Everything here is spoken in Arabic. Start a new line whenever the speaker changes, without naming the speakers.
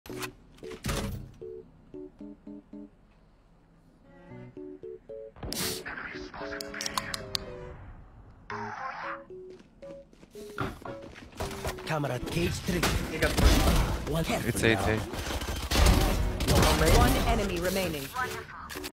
Camera cage trigger. One
It's 8A.
One enemy remaining.